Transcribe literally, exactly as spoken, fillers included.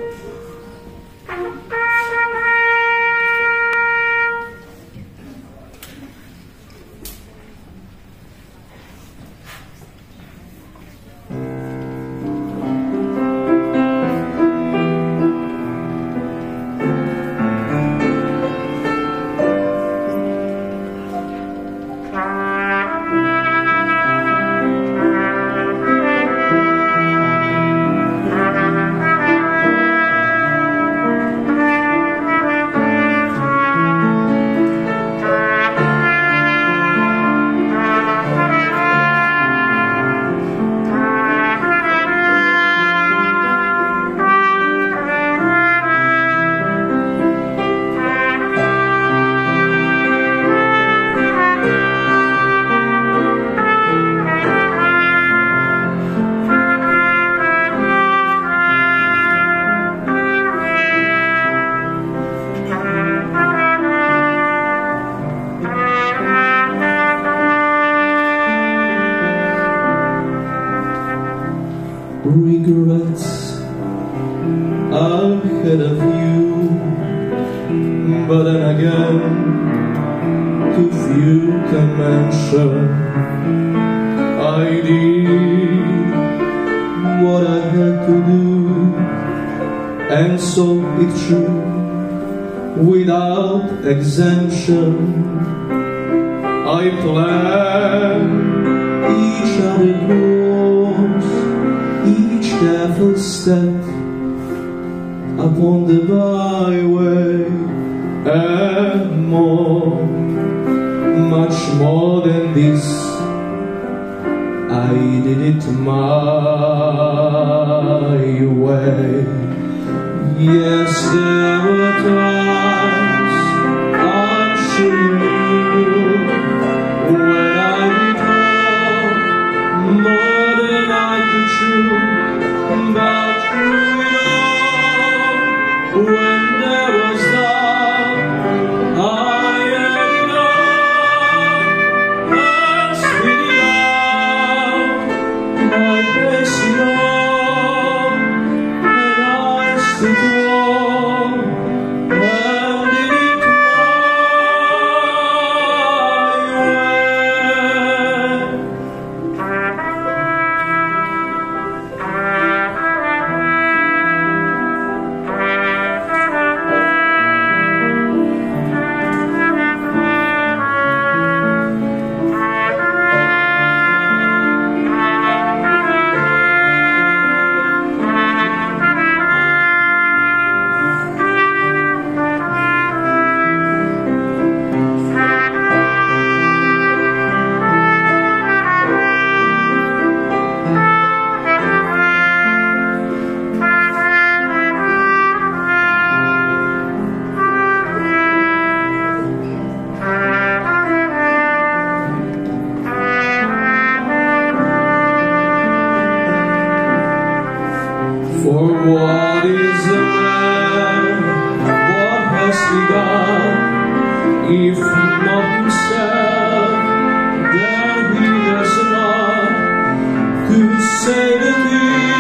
Regrets ahead of you, but then again, too few to mention. I did what I had to do, and so it's true, without exemption. I planned each other course, each careful step upon the byway, and more, much more than this, I did it my way. Yes, there were times, I'm sure you knew, when I recall more than I could chew. But through it all, when there was love, I had enough. And spit it out, I faced it all, and I stood tall, and did it For what is a man, what has he done, if not himself, then he has not to say the thing.